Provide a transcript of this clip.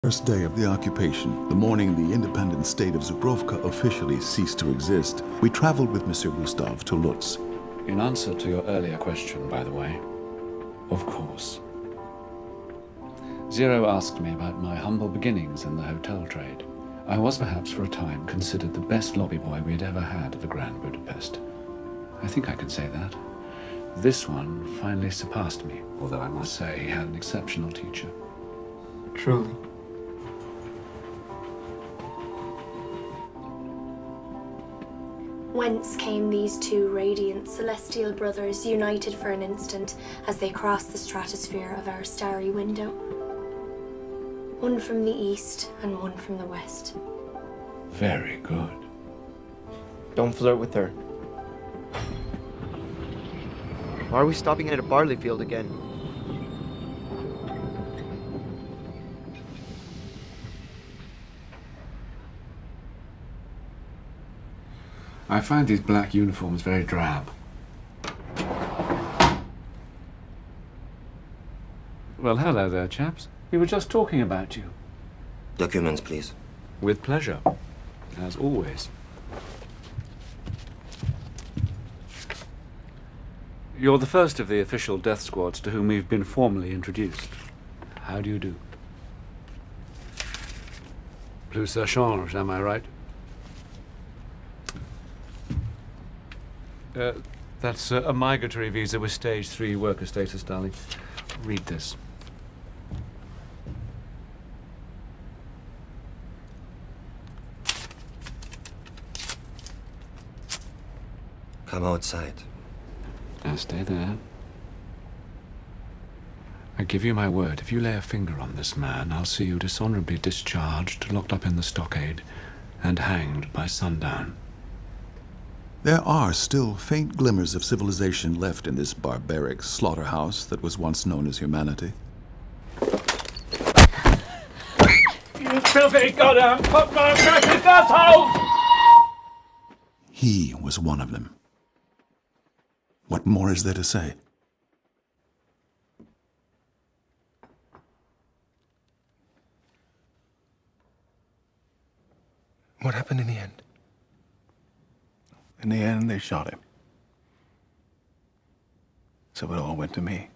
First day of the occupation, the morning the independent state of Zubrovka officially ceased to exist, we traveled with Monsieur Gustave to Lutz. In answer to your earlier question, by the way, of course. Zero asked me about my humble beginnings in the hotel trade. I was perhaps for a time considered the best lobby boy we had ever had at the Grand Budapest. I think I can say that. This one finally surpassed me, although I must say he had an exceptional teacher. Truly. Whence came these two radiant celestial brothers united for an instant as they crossed the stratosphere of our starry window? One from the east and one from the west. Very good. Don't flirt with her. Why are we stopping at a barley field again? I find these black uniforms very drab. Well, hello there, chaps. We were just talking about you. Documents, please. With pleasure, as always. You're the first of the official death squads to whom we've been formally introduced. How do you do? Plus ça change, am I right? That's a migratory visa with stage 3 worker status, darling. Read this. Come outside. Now stay there. I give you my word, if you lay a finger on this man, I'll see you dishonorably discharged, locked up in the stockade, and hanged by sundown. There are still faint glimmers of civilization left in this barbaric slaughterhouse that was once known as humanity. You filthy goddamn football practice assholes! He was one of them. What more is there to say? What happened in the end? In the end, they shot him. So it all went to me.